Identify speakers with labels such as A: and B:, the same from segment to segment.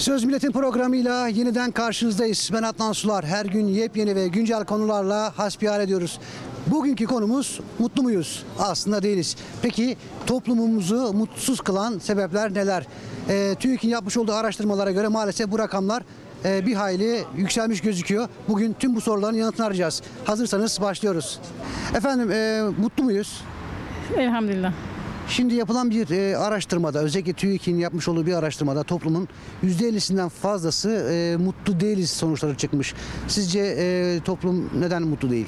A: Söz Milletin programıyla yeniden karşınızdayız. Ben Adnan Sular. Her gün yepyeni ve güncel konularla hasbihal ediyoruz. Bugünkü konumuz mutlu muyuz? Aslında değiliz. Peki toplumumuzu mutsuz kılan sebepler neler? TÜİK'in yapmış olduğu araştırmalara göre maalesef bu rakamlar bir hayli yükselmiş gözüküyor. Bugün tüm bu soruların yanıtını arayacağız. Hazırsanız başlıyoruz. Efendim mutlu muyuz?
B: Elhamdülillah.
A: Şimdi yapılan bir araştırmada, özellikle TÜİK'in yapmış olduğu bir araştırmada toplumun %50'sinden fazlası mutlu değiliz sonuçları çıkmış. Sizce toplum neden mutlu değil?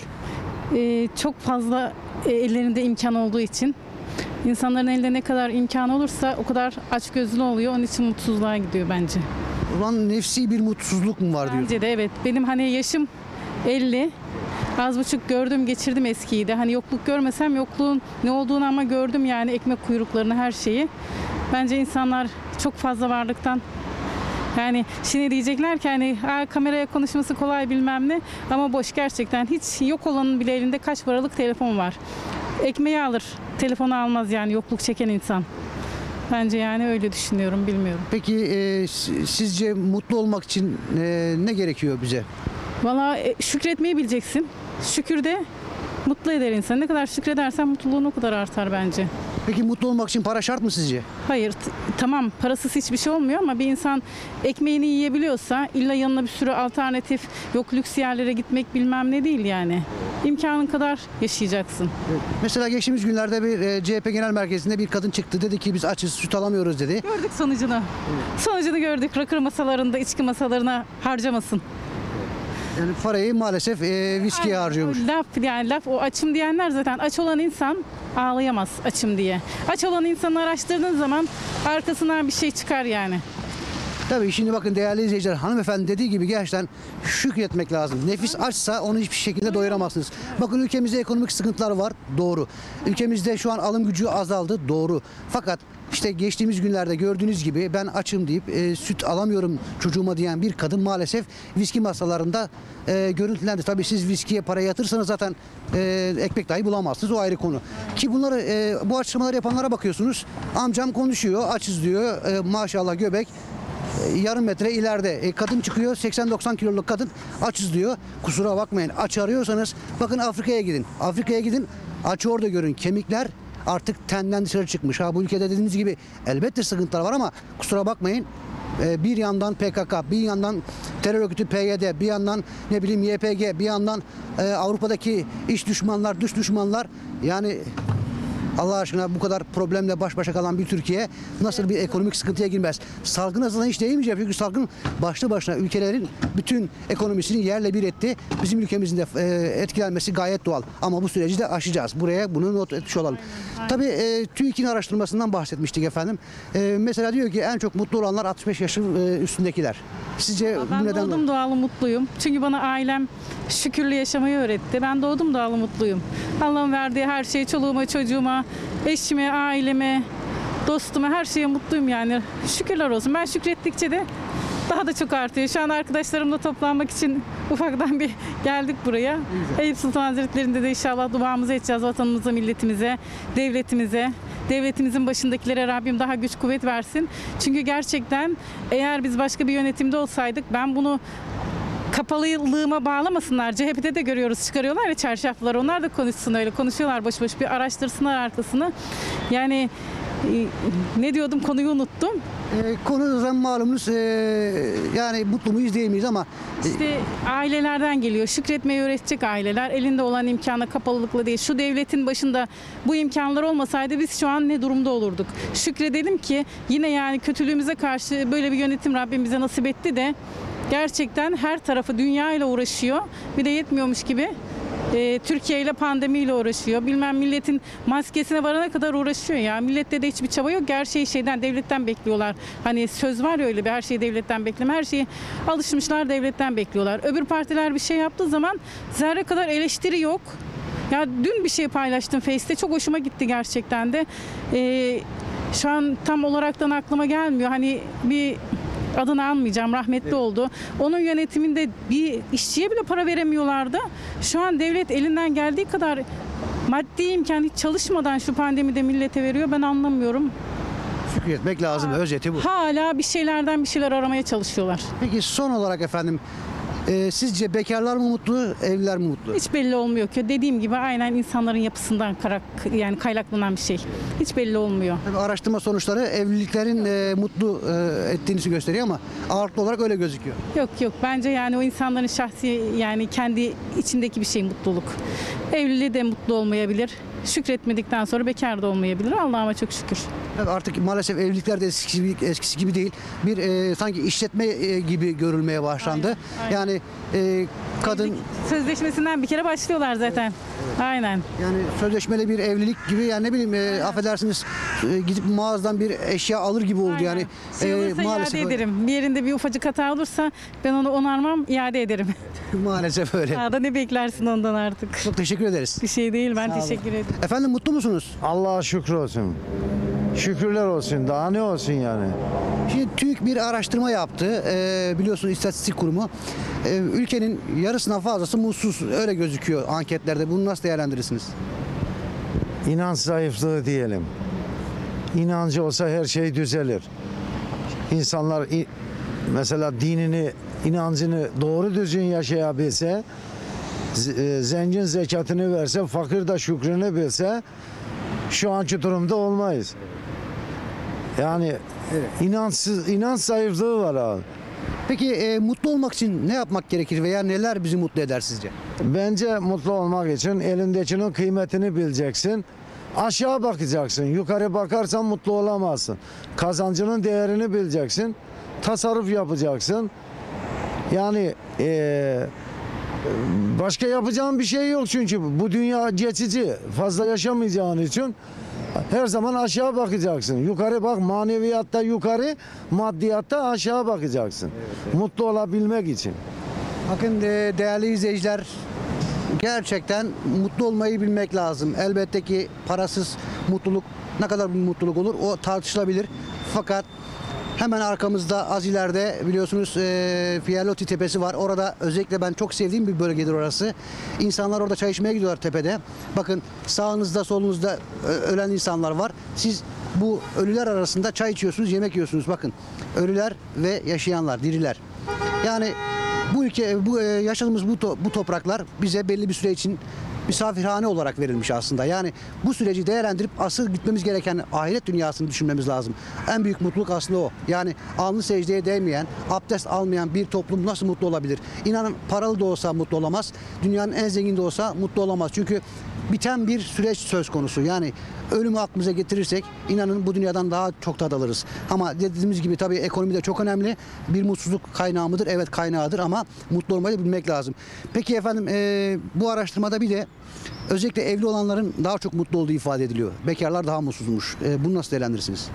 B: Çok fazla ellerinde imkan olduğu için insanların elinde ne kadar imkan olursa o kadar açgözlü oluyor. Onun için mutsuzluğa gidiyor bence.
A: Ulan nefsi bir mutsuzluk mu var diyor.
B: Bence de evet. Benim hani yaşım 50. Az buçuk gördüm, geçirdim eskiyi de. Hani yokluk görmesem yokluğun ne olduğunu ama gördüm yani ekmek kuyruklarını, her şeyi. Bence insanlar çok fazla varlıktan yani şimdi diyecekler ki hani kameraya konuşması kolay bilmem ne ama boş gerçekten. Hiç yok olanın bile elinde kaç paralık telefon var. Ekmeği alır, telefonu almaz yani yokluk çeken insan. Bence yani öyle düşünüyorum, bilmiyorum.
A: Peki sizce mutlu olmak için ne gerekiyor bize?
B: Valla şükretmeyi bileceksin. Şükür de mutlu eder insanı. Ne kadar şükredersen mutluluğun o kadar artar bence.
A: Peki mutlu olmak için para şart mı sizce?
B: Hayır, tamam parasız hiçbir şey olmuyor ama bir insan ekmeğini yiyebiliyorsa illa yanına bir sürü alternatif, yok lüks yerlere gitmek bilmem ne değil yani. İmkanın kadar yaşayacaksın.
A: Mesela geçtiğimiz günlerde bir CHP Genel Merkezi'nde bir kadın çıktı. Dedi ki biz açız, süt alamıyoruz dedi.
B: Gördük sonucunu. Sonucunu gördük. Rakı masalarında, içki masalarına harcamasın.
A: Yani parayı maalesef viskiye harcıyormuş.
B: Laf o açım diyenler zaten aç olan insan ağlayamaz açım diye. Aç olan insanı araştırdığın zaman arkasından bir şey çıkar yani.
A: Tabii şimdi bakın değerli izleyiciler, hanımefendi dediği gibi gerçekten şükretmek lazım. Nefis açsa onu hiçbir şekilde doyuramazsınız. Bakın ülkemizde ekonomik sıkıntılar var, doğru. Ülkemizde şu an alım gücü azaldı, doğru. Fakat işte geçtiğimiz günlerde gördüğünüz gibi ben açım deyip süt alamıyorum çocuğuma diyen bir kadın maalesef viski masalarında görüntülendi. Tabii siz viskiye para yatırsanız zaten ekmek dahi bulamazsınız, o ayrı konu. Ki bunları bu açıklamaları yapanlara bakıyorsunuz. Amcam konuşuyor, açız diyor, maşallah göbek. Yarım metre ileride kadın çıkıyor, 80-90 kiloluk kadın açız diyor. Kusura bakmayın, aç arıyorsanız bakın Afrika'ya gidin. Afrika'ya gidin, açı orada görün. Kemikler artık tenden dışarı çıkmış. Bu ülkede dediğiniz gibi elbette sıkıntılar var ama kusura bakmayın. Bir yandan PKK, bir yandan terör örgütü PYD, bir yandan ne bileyim YPG, bir yandan Avrupa'daki iç düşmanlar, dış düşmanlar, yani Allah aşkına bu kadar problemle baş başa kalan bir Türkiye nasıl bir ekonomik sıkıntıya girmez? Salgın azından hiç değinmeyeceğim çünkü salgın başlı başına ülkelerin bütün ekonomisini yerle bir etti. Bizim ülkemizin de etkilenmesi gayet doğal. Ama bu süreci de aşacağız. Buraya bunu not etmiş olalım. Tabii TÜİK'in araştırmasından bahsetmiştik efendim. Mesela diyor ki en çok mutlu olanlar 65 yaşın üstündekiler. Sizce
B: Ben
A: neden?
B: doğdum doğalı mutluyum. Çünkü bana ailem şükürlü yaşamayı öğretti. Ben doğdum doğalı mutluyum. Allah'ın verdiği her şey çoluğuma, çocuğuma, eşime, aileme, dostuma, her şeye mutluyum yani. Şükürler olsun. Ben şükrettikçe de daha da çok artıyor. Şu an arkadaşlarımla toplanmak için ufaktan bir geldik buraya. Eyüp Sultan Hazretleri'nde de inşallah duamızı edeceğiz vatanımıza, milletimize, devletimize. Devletimizin başındakilere Rabbim daha güç kuvvet versin. Çünkü gerçekten eğer biz başka bir yönetimde olsaydık, ben bunu kapalılığıma bağlamasınlar. CHP'de de görüyoruz, çıkarıyorlar ya çarşaflar. Onlar da konuşsun, öyle konuşuyorlar boş boş, bir araştırsınlar arkasını. Yani ne diyordum, konuyu unuttum.
A: Konudan malumunuz yani mutlu muyuz değil miyiz ama
B: İşte ailelerden geliyor. Şükretmeyi öğretecek aileler. Elinde olan imkana kapalılıkla değil. Şu devletin başında bu imkanlar olmasaydı biz şu an ne durumda olurduk? Şükredelim ki yine yani kötülüğümüze karşı böyle bir yönetim Rabbim bize nasip etti de gerçekten her tarafı dünya ile uğraşıyor. Bir de yetmiyormuş gibi Türkiye ile pandemiyle uğraşıyor. Bilmem milletin maskesine varana kadar uğraşıyor ya. Millette de hiçbir çaba yok. Her şeyi devletten bekliyorlar. Hani söz var ya öyle bir, her şeyi devletten bekleme. Her şeyi alışmışlar, devletten bekliyorlar. Öbür partiler bir şey yaptığı zaman zerre kadar eleştiri yok. Ya dün bir şey paylaştım Face'te. Çok hoşuma gitti gerçekten de. Şu an tam olaraktan aklıma gelmiyor. Hani bir adını almayacağım, rahmetli oldu. Onun yönetiminde bir işçiye bile para veremiyorlardı. Şu an devlet elinden geldiği kadar maddi imkan hiç çalışmadan şu pandemide millete veriyor. Ben anlamıyorum.
A: Şükretmek lazım. Özeti bu.
B: Hala bir şeyler aramaya çalışıyorlar.
A: Peki son olarak efendim sizce bekarlar mı mutlu, evliler mi mutlu?
B: Hiç belli olmuyor ki. Dediğim gibi aynen insanların yapısından yani kaynaklanan bir şey. Hiç belli olmuyor.
A: Tabii araştırma sonuçları evliliklerin mutlu ettiğini gösteriyor ama ağırlıklı olarak öyle gözüküyor.
B: Yok bence yani o insanların şahsi yani kendi içindeki bir şey mutluluk. Evliliği de mutlu olmayabilir. Şükretmedikten sonra bekar da olmayabilir. Allah'ıma çok şükür.
A: Tabii artık maalesef evlilikler de eskisi gibi değil. Bir sanki işletme gibi görülmeye başlandı.
B: Aynen.
A: Yani kadın
B: Sözleşmesinden bir kere başlıyorlar zaten. Aynen.
A: yani sözleşmeli bir evlilik gibi yani ne bileyim affedersiniz gidip mağazadan bir eşya alır gibi oldu
B: Aynen.
A: yani.
B: Şey olursa
A: Maalesef
B: iade
A: öyle.
B: ederim. Bir yerinde bir ufacık hata olursa ben onu onarmam, iade ederim.
A: Maalesef öyle.
B: Daha da ne beklersin ondan artık?
A: Çok teşekkür ederiz.
B: Bir şey değil. Ben
A: Sağ olun.
B: teşekkür ederim.
A: Efendim mutlu musunuz?
C: Allah'a şükür olsun. Şükürler olsun. Daha ne olsun yani?
A: Şimdi TÜİK bir araştırma yaptı. Biliyorsunuz İstatistik Kurumu. Ülkenin yarısından fazlası mutsuz. Öyle gözüküyor anketlerde. Bunu nasıl değerlendirirsiniz?
C: İnanç zayıflığı diyelim. İnancı olsa her şey düzelir. İnsanlar mesela dinini, inancını doğru düzgün yaşayabilse, zengin zekatını verse, fakir de şükrünü bilse şu anki durumda olmayız. Yani inanç zayıflığı var abi.
A: Peki mutlu olmak için ne yapmak gerekir veya neler bizi mutlu eder sizce?
C: Bence mutlu olmak için elindekinin kıymetini bileceksin. Aşağı bakacaksın. Yukarı bakarsan mutlu olamazsın. Kazancının değerini bileceksin. Tasarruf yapacaksın. Yani başka yapacağın bir şey yok çünkü bu dünya geçici. Fazla yaşamayacağın için her zaman aşağı bakacaksın. Yukarı bak, maneviyatta yukarı, maddiyatta aşağı bakacaksın. Mutlu olabilmek için.
A: Bakın değerli izleyiciler, gerçekten mutlu olmayı bilmek lazım. Elbette ki parasız mutluluk ne kadar bir mutluluk olur o tartışılabilir. Fakat hemen arkamızda az ileride biliyorsunuz Fiyerloti Tepesi var. Orada özellikle ben çok sevdiğim bir bölgedir orası. İnsanlar orada çay içmeye gidiyorlar tepede. Bakın sağınızda solunuzda ölen insanlar var. Siz bu ölüler arasında çay içiyorsunuz, yemek yiyorsunuz. Bakın ölüler ve yaşayanlar, diriler. Yani bu ülke, yaşadığımız bu topraklar bize belli bir süre için misafirhane olarak verilmiş aslında. Yani bu süreci değerlendirip asıl gitmemiz gereken ahiret dünyasını düşünmemiz lazım. En büyük mutluluk aslında o. Yani alnı secdeye değmeyen, abdest almayan bir toplum nasıl mutlu olabilir? İnanın paralı da olsa mutlu olamaz. Dünyanın en zengin de olsa mutlu olamaz. Çünkü biten bir süreç söz konusu. Yani ölümü aklımıza getirirsek inanın bu dünyadan daha çok tad alırız. Ama dediğimiz gibi tabii ekonomi de çok önemli. Bir mutsuzluk kaynağı mıdır? Evet kaynağıdır ama mutlu olmayı bilmek lazım. Peki efendim bu araştırmada bir de özellikle evli olanların daha çok mutlu olduğu ifade ediliyor. Bekarlar daha mutsuzmuş. Bunu nasıl değerlendirirsiniz?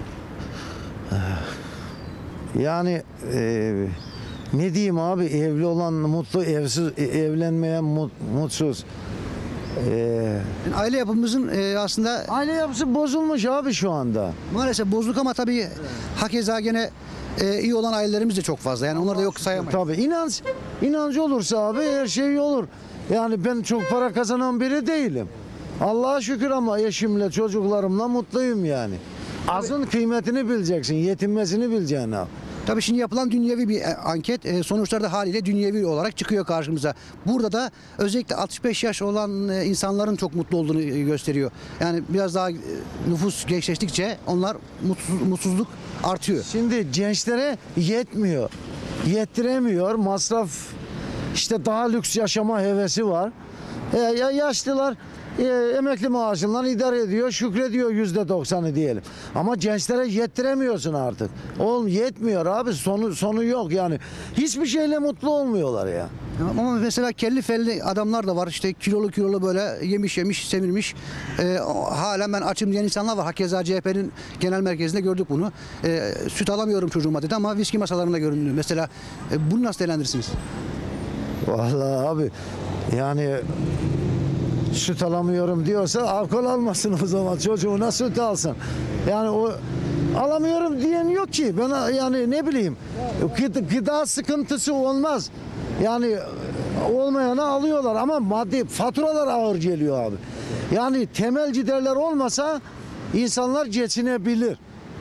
C: Yani ne diyeyim abi, evli olan mutlu, evsiz evlenmeyen mutsuz.
A: Yani aile yapımızın aslında
C: Aile yapısı bozulmuş abi şu anda.
A: maalesef bozuk ama tabii hakeza gene iyi olan ailelerimiz de çok fazla. Yani onları da yok sayamayız.
C: Tabii inanç olursa abi her şey olur. Yani ben çok para kazanan biri değilim. Allah'a şükür ama eşimle çocuklarımla mutluyum yani. Azın kıymetini bileceksin, yetinmesini bileceksin abi.
A: Tabii şimdi yapılan dünyevi bir anket sonuçları da haliyle dünyevi olarak çıkıyor karşımıza. Burada da özellikle 65 yaş olan insanların çok mutlu olduğunu gösteriyor. Yani biraz daha nüfus gençleştikçe onlar mutsuzluk artıyor.
C: Şimdi gençlere yetmiyor. Yettiremiyor. Masraf, işte daha lüks yaşama hevesi var. Ya yaşlılar emekli maaşından idare ediyor, şükrediyor %90'ı diyelim. Ama gençlere yettiremiyorsun artık. Oğlum yetmiyor abi, sonu yok yani. Hiçbir şeyle mutlu olmuyorlar ya.
A: Ama mesela kelli felli adamlar da var. İşte kilolu böyle yemiş semirmiş. Halen ben açım diyen insanlar var. Hakeza CHP'nin genel merkezinde gördük bunu. Süt alamıyorum çocuğuma dedi ama viski masalarında göründü. Mesela bunu nasıl değerlendirirsiniz?
C: Vallahi abi yani süt alamıyorum diyorsa alkol almasın o zaman, çocuğuna süt alsın. Yani o alamıyorum diyen yok ki. Ben yani ne bileyim, gıda sıkıntısı olmaz. Yani olmayana alıyorlar ama maddi faturalar ağır geliyor abi. Yani temel giderler olmasa insanlar geçinebilir.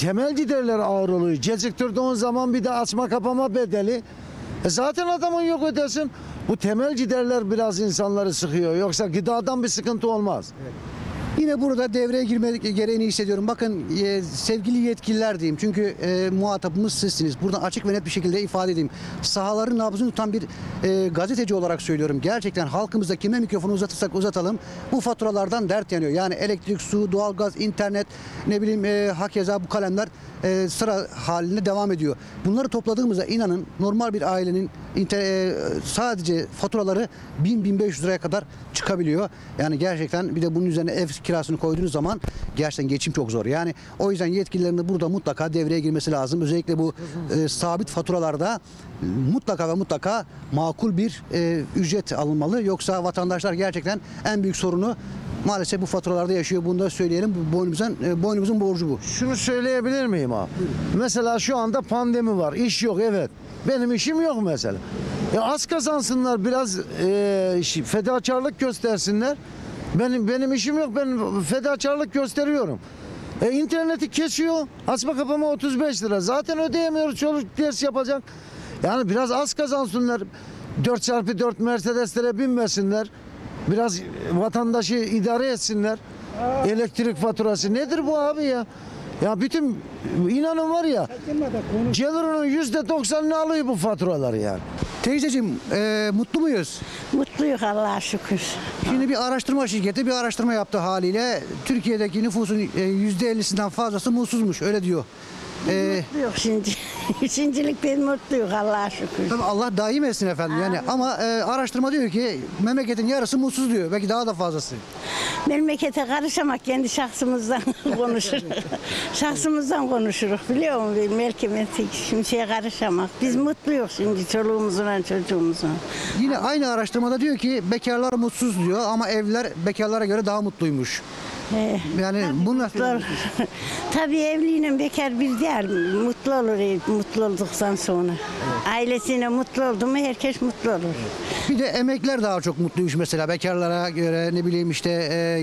C: temel giderler ağır oluyor. Geciktirdiğin zaman bir de açma kapama bedeli. Zaten adamın yok ödesin. Bu temel giderler biraz insanları sıkıyor. Yoksa gıdadan bir sıkıntı olmaz.
A: Yine burada devreye girmek gereğini hissediyorum. Bakın sevgili yetkililer diyeyim. Çünkü muhatabımız sizsiniz. Buradan açık ve net bir şekilde ifade edeyim. Sahaların nabzını tutan bir gazeteci olarak söylüyorum. Gerçekten halkımızda kime mikrofonu uzatırsak uzatalım bu faturalardan dert yanıyor. Yani elektrik, su, doğalgaz, internet, ne bileyim hakeza bu kalemler sıra halinde devam ediyor. Bunları topladığımızda inanın normal bir ailenin sadece faturaları 1000-1500 liraya kadar çıkabiliyor. Yani gerçekten bir de bunun üzerine ev kirasını koyduğunuz zaman gerçekten geçim çok zor. Yani o yüzden yetkililerin de burada mutlaka devreye girmesi lazım. Özellikle bu sabit faturalarda mutlaka ve mutlaka makul bir ücret alınmalı. Yoksa vatandaşlar gerçekten en büyük sorunu maalesef bu faturalarda yaşıyor. Bunu da söyleyelim. Boynumuzun borcu bu.
C: Şunu söyleyebilir miyim abi? Mesela şu anda pandemi var. İş yok, evet. Benim işim yok mesela. Az kazansınlar, biraz fedakarlık göstersinler. Benim işim yok, ben fedakarlık gösteriyorum. İnterneti kesiyor, açma kapama 35 lira. Zaten ödeyemiyoruz, çocuk ders yapacak. Yani biraz az kazansınlar. 4x4 Mercedes'lere binmesinler. Biraz vatandaşı idare etsinler. Elektrik faturası nedir bu abi ya? Ya bütün inanın var ya, gelirinin %90'ını alıyor bu faturaları yani.
A: Teyzeciğim mutlu muyuz?
D: Mutluyuz Allah'a şükür.
A: Şimdi bir araştırma şirketi bir araştırma yaptı haliyle. Türkiye'deki nüfusun %50'sinden fazlası mutsuzmuş öyle diyor.
D: Mutluyuz şimdi. Şimdilik biz mutluyuz Allah'a şükür.
A: Tabii Allah daim etsin efendim yani ama araştırma diyor ki memleketin yarısı mutsuz diyor. Belki daha da fazlası.
D: Memlekete karışamak kendi şahsımızdan konuşuruz. Şahsımızdan konuşuruz biliyor musun? Memlekete kimseye karışamak. Biz mutluyuz şimdi çoluğumuzla çocuğumuzla.
A: Yine aynı araştırmada diyor ki bekarlar mutsuz diyor ama evliler bekarlara göre daha mutluymuş. Yani bu nasıl?
D: Tabii evliyle bekar bir değil. Mutlu olur mutlu olduktan sonra. Ailesiyle mutlu oldu mu herkes mutlu olur.
A: Bir de emekliler daha çok mutluymuş mesela bekarlara göre ne bileyim işte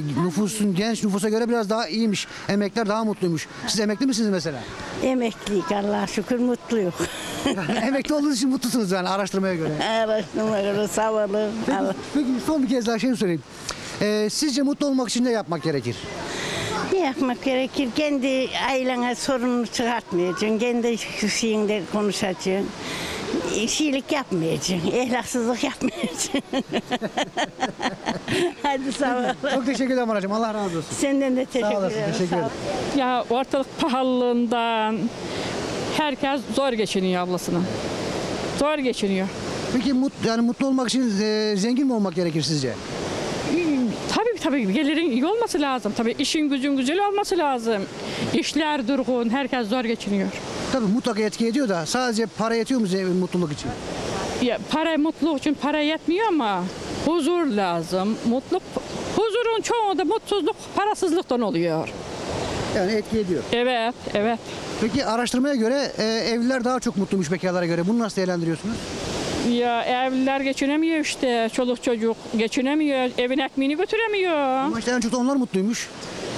A: genç nüfusa göre biraz daha iyiymiş. Emekliler daha mutluymuş. Siz emekli misiniz mesela?
D: Emeklilik Allah'a şükür mutluyuz.
A: Emekli olduğunuz için mutlusunuz yani araştırmaya göre.
D: Araştırma göre sağ olun.
A: Peki son bir kez daha şey sorayım. Sizce mutlu olmak için ne yapmak gerekir?
D: Ne yapmak gerekir? Kendi ailene sorununu çıkartmayacaksın. Kendi şeyinde konuşacaksın. İşçilik yapmayacaksın. Ehlaksızlık yapmayacaksın. Hadi sağ ol.
A: Çok teşekkür ederim anacığım. Allah razı olsun.
D: Senden de
A: Sağ
D: teşekkür
A: olasın.
D: ederim.
A: Teşekkür ederim.
E: Ya ortalık pahalılığından herkes zor geçiniyor ablasına. Zor geçiniyor.
A: Peki mutlu olmak için zengin mi olmak gerekir sizce?
E: Tabii gelirin iyi olması lazım. Tabii işin gücün güzel olması lazım. İşler durgun, herkes zor geçiniyor.
A: Tabii mutlaka etki ediyor da sadece para yetiyor mu mutluluk için?
E: Ya para mutluluk için para yetmiyor ama huzur lazım. Huzurun çoğu da mutsuzluk, parasızlıktan oluyor.
A: Yani etki ediyor.
E: Evet.
A: Peki araştırmaya göre evliler daha çok mutluymuş bekarlara göre. Bunu nasıl değerlendiriyorsunuz?
E: Ya evliler geçinemiyor işte. Çoluk çocuk geçinemiyor. Evin ekmeğini götüremiyor.
A: Ama işte en çok da onlar mutluymuş.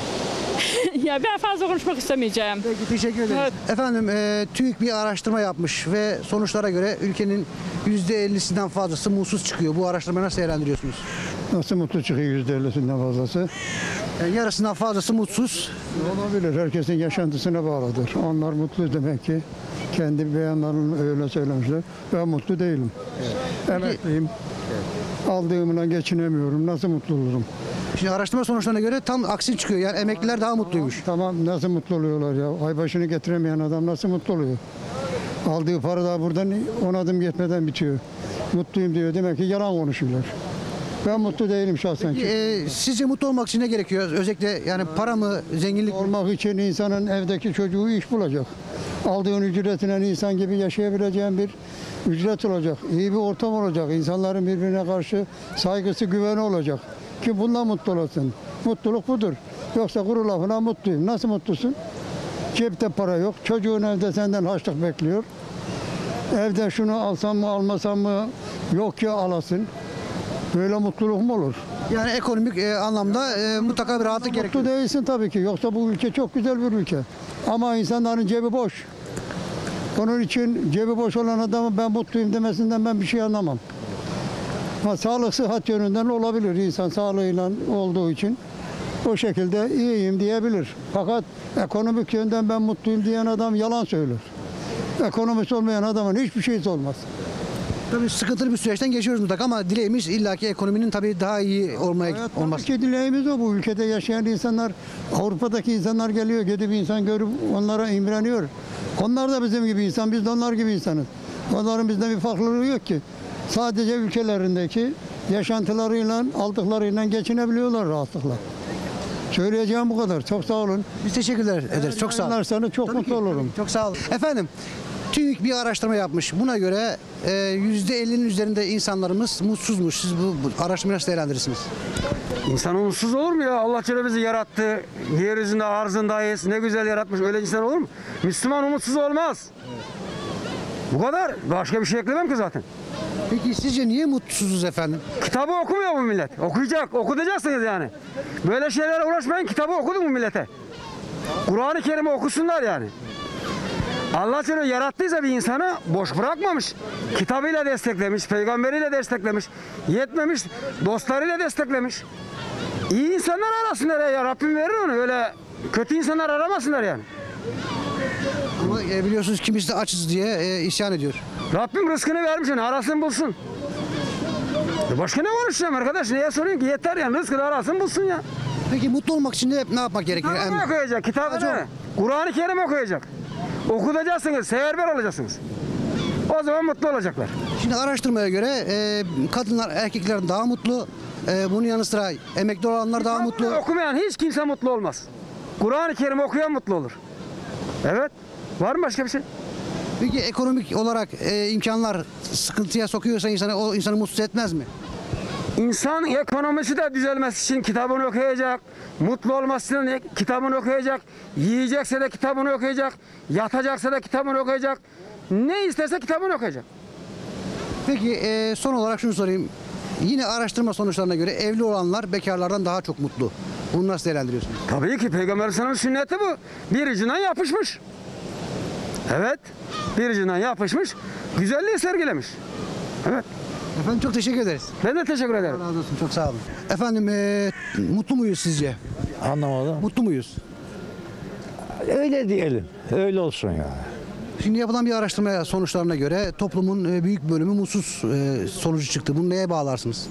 E: Ya ben fazla konuşmak istemeyeceğim.
A: Peki teşekkür ederim.
E: Evet.
A: Efendim TÜİK bir araştırma yapmış ve sonuçlara göre ülkenin %50'sinden fazlası mutsuz çıkıyor. Bu araştırmayı nasıl değerlendiriyorsunuz?
F: Nasıl mutlu çıkıyor %50'sinden fazlası?
A: Yani yarısından fazlası mutsuz.
F: Olabilir. Herkesin yaşantısına bağlıdır. Onlar mutlu demek ki. Kendi beyanlarını öyle söylemişler. Ben mutlu değilim. Emekliyim. Aldığımla geçinemiyorum. Nasıl mutlu olurum?
A: Şimdi araştırma sonuçlarına göre tam aksi çıkıyor. Yani emekliler daha mutluymuş.
F: Tamam, nasıl mutlu oluyorlar ya? Ay başını getiremeyen adam nasıl mutlu oluyor? Aldığı para da buradan 10 adım geçmeden bitiyor. Mutluyum diyor. Demek ki yalan konuşuyorlar. Ben mutlu değilim şahsen.
A: Sizce mutlu olmak için ne gerekiyor? Özellikle yani para mı, zenginlik mi?
F: Olmak için insanın evdeki çocuğu iş bulacak. Aldığın ücretinden insan gibi yaşayabileceğin bir ücret olacak. İyi bir ortam olacak. İnsanların birbirine karşı saygısı, güveni olacak. Ki bundan mutlu olasın. Mutluluk budur. Yoksa kuru lafına mutluyum. Nasıl mutlusun? Cepte para yok. Çocuğun evde senden harçlık bekliyor. Evde şunu alsam mı almasam mı yok ki alasın. Böyle mutluluk mu olur?
A: Yani ekonomik anlamda mutlaka bir rahatlık gerekiyor.
F: Mutlu değilsin tabii ki. Yoksa bu ülke çok güzel bir ülke. Ama insanların cebi boş. Onun için cebi boş olan adamın ben mutluyum demesinden ben bir şey anlamam. Sağlık sıhhat yönünden olabilir, insan sağlığıyla olduğu için o şekilde iyiyim diyebilir. Fakat ekonomik yönden ben mutluyum diyen adam yalan söyler. Ekonomisi olmayan adamın hiçbir şeysi olmaz.
A: Tabii sıkıntılı bir süreçten geçiyoruz mutlaka ama dileğimiz illaki ekonominin tabii daha iyi olması.
F: Tabii ki dileğimiz o. Bu ülkede yaşayan insanlar, Avrupa'daki insanlar geliyor, gidip insan görüp onlara imreniyor. Onlar da bizim gibi insan, biz de onlar gibi insanız. Onların bizden bir farklılığı yok ki. Sadece ülkelerindeki yaşantılarıyla, aldıklarıyla geçinebiliyorlar rahatlıkla. Söyleyeceğim bu kadar. Çok sağ olun.
A: Biz teşekkürler ederiz. Çok sağ olun.
F: Yayınlarsanız çok
A: Tabii
F: mutlu
A: ki,
F: olurum.
A: çok sağ olun. Efendim, TÜİK bir araştırma yapmış. Buna göre %50'nin üzerinde insanlarımız mutsuzmuş. Siz bu araştırmayı nasıl değerlendirirsiniz?
G: İnsan umutsuz olur mu ya? Allah Celle bizi yarattı. Yeryüzünde arzındayız. Ne güzel yaratmış. Öyle insan olur mu? Müslüman umutsuz olmaz. Bu kadar. Başka bir şey eklemem ki zaten.
A: Peki sizce niye mutsuzuz efendim?
G: Kitabı okumuyor bu millet. Okuyacak. Okutacaksınız yani. Böyle şeylerle uğraşmayın. Kitabı okudun mu millete? Kur'an-ı Kerim'i okusunlar yani. Allah Celle yarattıysa bir insanı boş bırakmamış. Kitabıyla desteklemiş, peygamberiyle desteklemiş, yetmemiş, dostlarıyla desteklemiş. İyi insanlar arasınlar ya, Rabbim verir onu. Öyle kötü insanlar aramasınlar yani.
A: Ama biliyorsunuz kimisi de açız diye isyan ediyor.
G: Rabbim rızkını vermiş onu, arasın bulsun. Başka ne konuşacağım arkadaş? Neye soruyorsun ki? Yeter yani, rızkını arasın bulsun ya.
A: Peki mutlu olmak için de ne yapmak gerekiyor?
G: Kitabını okuyacak, kitabını. Kur'an-ı Kerim okuyacak. Okutacaksınız, seferber olacaksınız. O zaman mutlu olacaklar.
A: Şimdi araştırmaya göre kadınlar erkeklerden daha mutlu. Bunun yanı sıra emekli olanlar daha mutlu.
G: Okumayan hiç kimse mutlu olmaz. Kur'an-ı Kerim okuyan mutlu olur. Evet. Var mı başka bir şey?
A: Peki ekonomik olarak imkanlar sıkıntıya sokuyorsa insanı, o insanı mutsuz etmez mi?
G: İnsan ekonomisi de düzelmesi için kitabını okuyacak. Mutlu olması için kitabını okuyacak. Yiyecekse de kitabını okuyacak. Yatacaksa da kitabını okuyacak. Ne isterse kitabını okuyacak.
A: Peki son olarak şunu sorayım. Yine araştırma sonuçlarına göre evli olanlar bekarlardan daha çok mutlu. Bunu nasıl değerlendiriyorsunuz?
G: Tabii ki Peygamber Aleyhisselam'ın sünneti bu. Bir ucundan yapışmış. Evet. Bir ucundan yapışmış. Güzelliği sergilemiş. Evet.
A: Efendim çok teşekkür ederiz.
G: Ben de teşekkür ederim.
A: Allah razı olsun. Çok sağ olun. Efendim mutlu muyuz sizce?
H: Anlamadım.
A: Mutlu muyuz?
H: Öyle diyelim. Öyle olsun ya.
A: Şimdi yapılan bir araştırma sonuçlarına göre toplumun büyük bölümü mutsuz sonucu çıktı. Bunu neye bağlarsınız?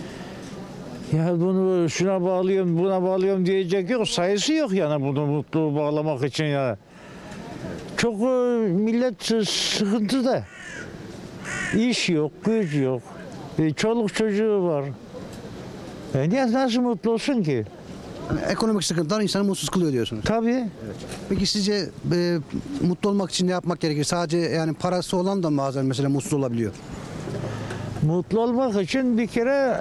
H: Ya bunu şuna bağlıyorum, buna bağlıyorum diyecek yok. Sayısı yok yani bunu mutluluğu bağlamak için ya. Çok millet sıkıntıda. İş yok, güç yok. Çoluk çocuğu var. Niye nasıl mutlu olsun ki?
A: Yani ekonomik sıkıntılar insanı mutsuz kılıyor diyorsunuz.
H: Tabii.
A: Peki sizce mutlu olmak için ne yapmak gerekir? Sadece yani parası olan da bazen mesela mutsuz olabiliyor.
H: Mutlu olmak için bir kere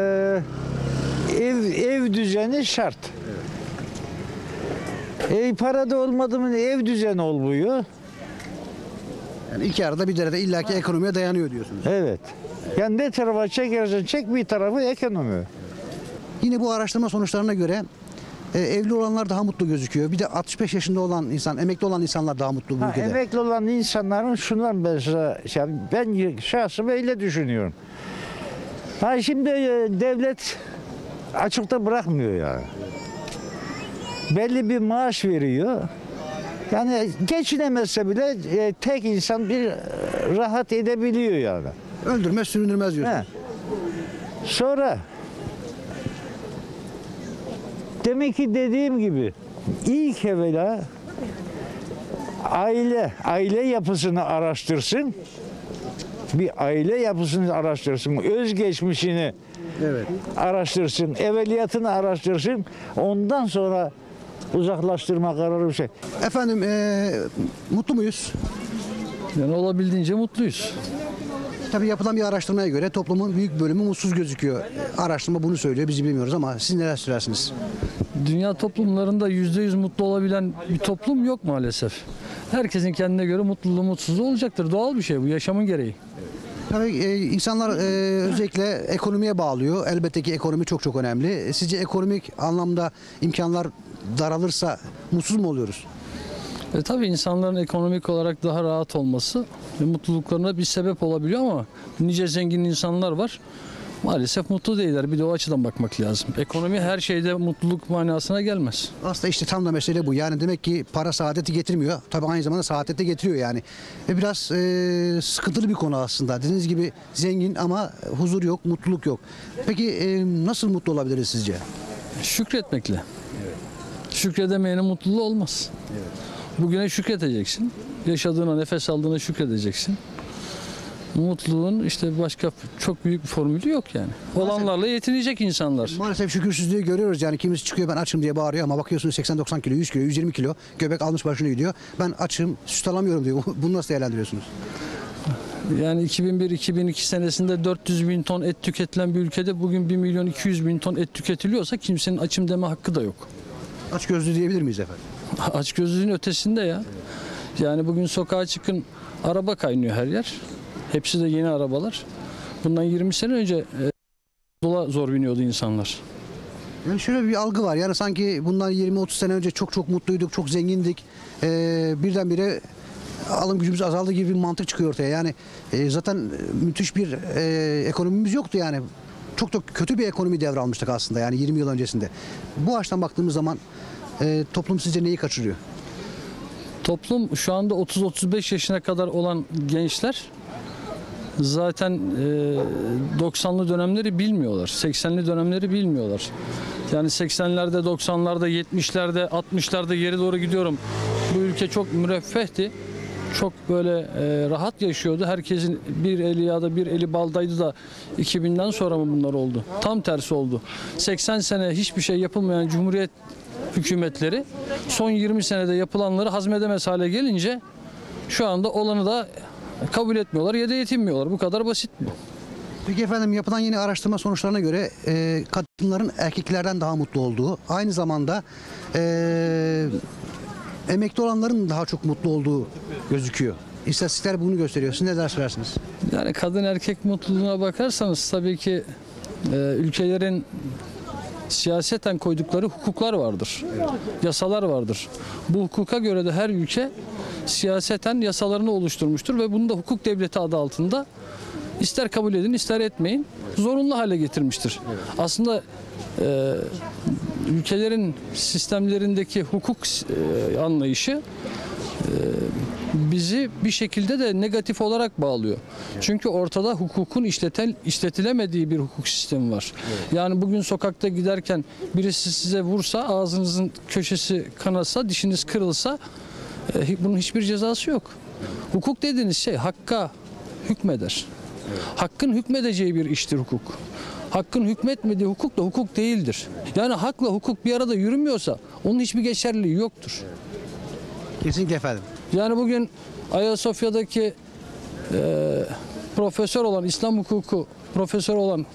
H: ev düzeni şart. Para da olmadı mı ev düzeni olmuyor.
A: Yani iki arada bir derede illaki ekonomiye dayanıyor diyorsunuz.
H: Evet. Yani ne tarafa çekersen çek bir tarafı ekonomi.
A: Yine bu araştırma sonuçlarına göre evli olanlar daha mutlu gözüküyor. Bir de 65 yaşında olan insan, emekli olan insanlar daha mutlu bu ülkede.
H: Emekli olan insanların şundan ben şahsım öyle düşünüyorum. Şimdi devlet açıkta bırakmıyor yani. Belli bir maaş veriyor. Yani geçinemezse bile tek insan bir rahat edebiliyor yani.
A: Öldürmez, süründürmez diyorsunuz.
H: He. Sonra demek ki dediğim gibi ilk evvela aile yapısını araştırsın. Bir aile yapısını araştırsın. Özgeçmişini araştırsın. Evveliyatını araştırsın. Ondan sonra uzaklaştırma kararı bir şey.
A: Efendim mutlu muyuz?
I: Yani olabildiğince mutluyuz.
A: Tabii yapılan bir araştırmaya göre toplumun büyük bölümü mutsuz gözüküyor. Araştırma bunu söylüyor, biz bilmiyoruz ama siz neler söylersiniz?
I: Dünya toplumlarında %100 mutlu olabilen bir toplum yok maalesef. Herkesin kendine göre mutluluğu, mutsuzluğu olacaktır. Doğal bir şey bu, yaşamın gereği.
A: Tabii insanlar özellikle ekonomiye bağlıyor. Elbette ki ekonomi çok çok önemli. Sizce ekonomik anlamda imkanlar daralırsa mutsuz mu oluyoruz?
I: Tabii insanların ekonomik olarak daha rahat olması ve mutluluklarına bir sebep olabiliyor ama nice zengin insanlar var. Maalesef mutlu değiller. Bir de o açıdan bakmak lazım. Ekonomi her şeyde mutluluk manasına gelmez.
A: Aslında işte tam da mesele bu. Yani demek ki para saadeti getirmiyor. Tabii aynı zamanda saadeti de getiriyor yani. Ve biraz sıkıntılı bir konu aslında. Dediğiniz gibi zengin ama huzur yok, mutluluk yok. Peki nasıl mutlu olabiliriz sizce?
I: Şükretmekle. Şükredemeyenin mutluluğu olmaz. Bugüne şükredeceksin. Yaşadığına, nefes aldığına şükredeceksin. Mutluluğun işte başka çok büyük bir formülü yok yani. Olanlarla yetinecek insanlar.
A: Maalesef şükürsüzlüğü görüyoruz yani kimisi çıkıyor ben açım diye bağırıyor ama bakıyorsunuz 80-90 kilo, 100 kilo, 120 kilo göbek almış başına gidiyor. Ben açım, süt alamıyorum diyor. Bunu nasıl değerlendiriyorsunuz?
I: Yani 2001-2002 senesinde 400 bin ton et tüketilen bir ülkede bugün 1 milyon 200 bin ton et tüketiliyorsa kimsenin açım deme hakkı da yok.
A: Açgözlü diyebilir miyiz efendim?
I: Açgözlülüğün ötesinde ya. Yani bugün sokağa çıkın, araba kaynıyor her yer. Hepsi de yeni arabalar. Bundan 20 sene önce dola zor biniyordu insanlar.
A: Yani şöyle bir algı var yani sanki bundan 20-30 sene önce çok çok mutluyduk, çok zengindik. Birdenbire alım gücümüz azaldı gibi bir mantık çıkıyor ortaya. Yani zaten müthiş bir ekonomimiz yoktu yani. Çok çok kötü bir ekonomi devralmıştık aslında yani 20 yıl öncesinde. Bu açıdan baktığımız zaman toplum sizce neyi kaçırıyor?
I: Toplum şu anda 30-35 yaşına kadar olan gençler zaten 90'lı dönemleri bilmiyorlar. 80'li dönemleri bilmiyorlar. Yani 80'lerde, 90'larda, 70'lerde, 60'larda geri doğru gidiyorum. Bu ülke çok müreffehti. Çok böyle rahat yaşıyordu. Herkesin bir eli ya da bir eli baldaydı da 2000'den sonra mı bunlar oldu? Tam tersi oldu. 80 sene hiçbir şey yapılmayan Cumhuriyet hükümetleri son 20 senede yapılanları hazmedemez hale gelince şu anda olanı da kabul etmiyorlar ya da yetinmiyorlar. Bu kadar basit bu.
A: Peki efendim yapılan yeni araştırma sonuçlarına göre kadınların erkeklerden daha mutlu olduğu, aynı zamanda emekli olanların daha çok mutlu olduğu gözüküyor. İstatistikler bunu gösteriyor. Siz neler söylersiniz?
I: Yani kadın erkek mutluluğuna bakarsanız tabii ki ülkelerin siyaseten koydukları hukuklar vardır. Yasalar vardır. Bu hukuka göre de her ülke siyaseten yasalarını oluşturmuştur ve bunu da hukuk devleti adı altında ister kabul edin ister etmeyin zorunlu hale getirmiştir. Aslında ülkelerin sistemlerindeki hukuk anlayışı bizi bir şekilde de negatif olarak bağlıyor. Çünkü ortada hukukun işletilemediği bir hukuk sistemi var. Yani bugün sokakta giderken birisi size vursa, ağzınızın köşesi kanasa, dişiniz kırılsa bunun hiçbir cezası yok. Hukuk dediğiniz şey hakka hükmeder. Hakkın hükmedeceği bir iştir hukuk. Hakkın hükmetmediği hukuk da hukuk değildir. Yani hakla hukuk bir arada yürümüyorsa onun hiçbir geçerliliği yoktur.
A: Kesinlikle efendim.
I: Yani bugün Ayasofya'daki profesör olan, İslam hukuku profesörü olan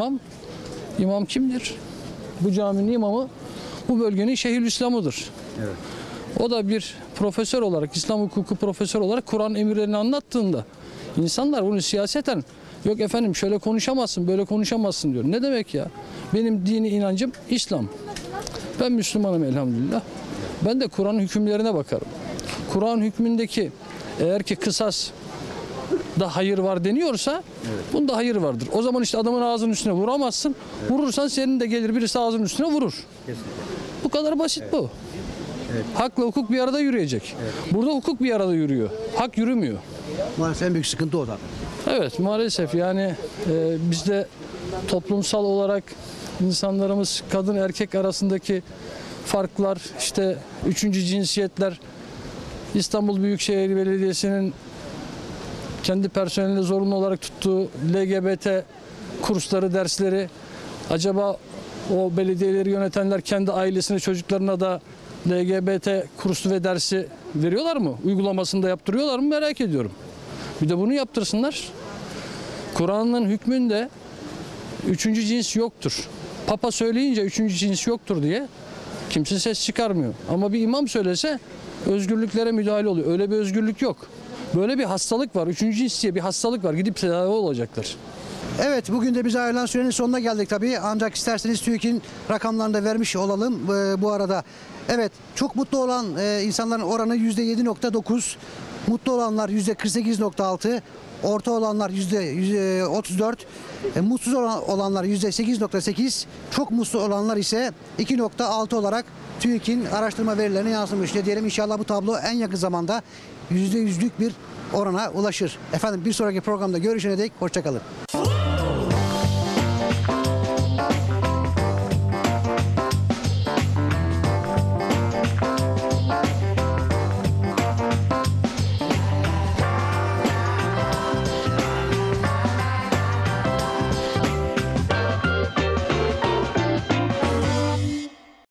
I: imam kimdir? Bu caminin imamı bu bölgenin Şeyhülislam'ıdır. Evet. O da bir profesör olarak, İslam hukuku profesörü olarak Kur'an emirlerini anlattığında insanlar bunu siyaseten yok efendim şöyle konuşamazsın, böyle konuşamazsın diyor. Ne demek ya? Benim dini inancım İslam. Ben Müslümanım elhamdülillah. Ben de Kur'an hükümlerine bakarım. Kur'an hükmündeki eğer ki kısas da hayır var deniyorsa bunda hayır vardır. O zaman işte adamın ağzının üstüne vuramazsın. Evet. Vurursan senin de gelir birisi ağzının üstüne vurur. Kesinlikle. Bu kadar basit bu. Evet. Hakla hukuk bir arada yürüyecek. Evet. Burada hukuk bir arada yürüyor. Hak yürümüyor.
A: Maalesef en büyük sıkıntı o da.
I: Evet maalesef yani bizde toplumsal olarak insanlarımız kadın erkek arasındaki farklar işte üçüncü cinsiyetler İstanbul Büyükşehir Belediyesi'nin kendi personeline zorunlu olarak tuttuğu LGBT kursları, dersleri acaba o belediyeleri yönetenler kendi ailesine, çocuklarına da LGBT kursu ve dersi veriyorlar mı? Uygulamasını da yaptırıyorlar mı merak ediyorum. Bir de bunu yaptırsınlar. Kur'an'ın hükmünde üçüncü cins yoktur. Papa söyleyince üçüncü cins yoktur diye kimse ses çıkarmıyor. Ama bir imam söylese özgürlüklere müdahale oluyor. Öyle bir özgürlük yok. Böyle bir hastalık var. 3. his diye bir hastalık var. Gidip tedavi olacaklar.
A: Evet, bugün de bize ayrılan sürenin sonuna geldik tabii. Ancak isterseniz TÜİK'in rakamlarını da vermiş olalım bu arada. Evet, çok mutlu olan insanların oranı %7.9, mutlu olanlar %48.6, orta olanlar %34, mutsuz olanlar %8.8, çok mutsuz olanlar ise 2.6 olarak TÜİK'in araştırma verilerine yansımış. Ne diyelim, inşallah bu tablo en yakın zamanda %100'lük bir orana ulaşır. Efendim, bir sonraki programda görüşene dek hoşça kalın.